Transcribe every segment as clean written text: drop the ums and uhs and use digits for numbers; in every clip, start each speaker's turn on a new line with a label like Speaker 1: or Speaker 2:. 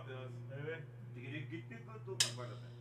Speaker 1: dos, bebé.
Speaker 2: Acuérdate.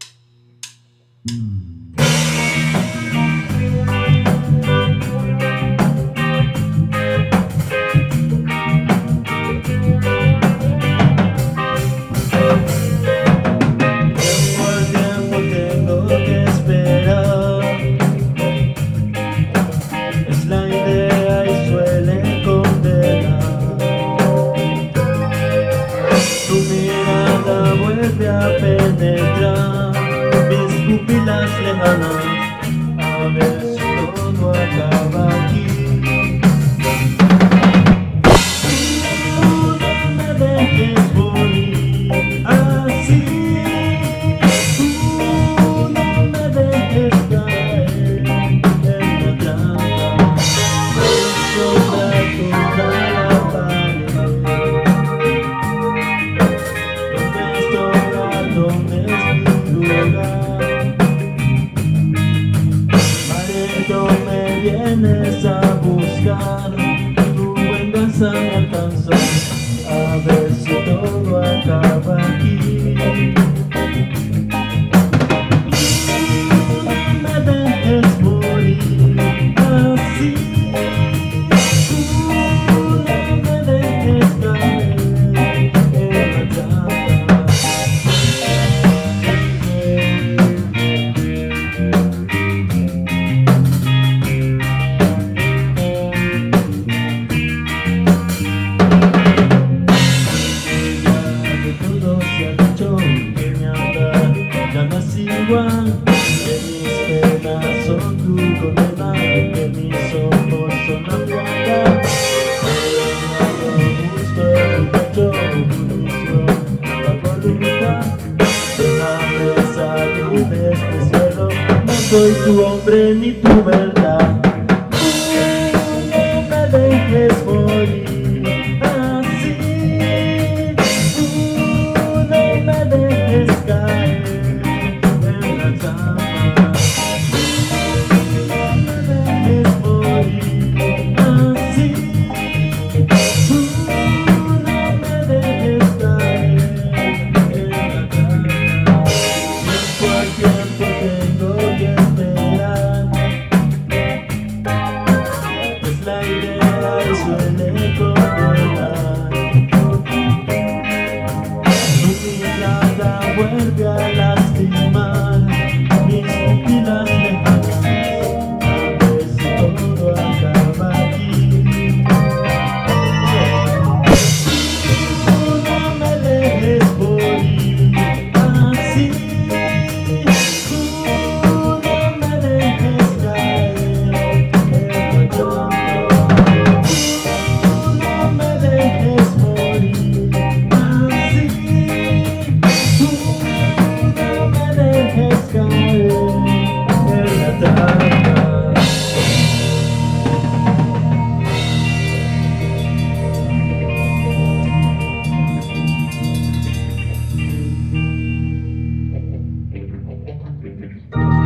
Speaker 3: A penetrar mis pupilas lejanas, a ver si todo acaba aquí. Tú no me dejes morir así, tú no me dejes caer en la trampa, sombra contra la pared. ¿Dónde es mi lugar? Marido, me vienes a buscar, tu venganza me alcanza, a ver si todo acaba aquí. No me dejes morir así, tú no me dejes caer en la trampa. Que mis penas son tu condena, que mis ojos son la puerta. Justo el pecho, juicio, la voluntad. Déjame salir de este cielo, no soy tu hombre ni tu verdad. No me dejes morir así, tú no me dejes caer. Vuelve a lastimar.